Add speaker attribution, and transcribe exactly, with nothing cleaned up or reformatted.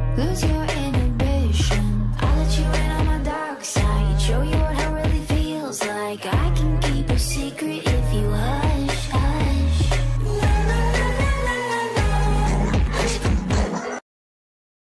Speaker 1: Lose your inhibition. I'll let you in on my dark side. Show you what hell really feels like. I can keep a secret if you hush.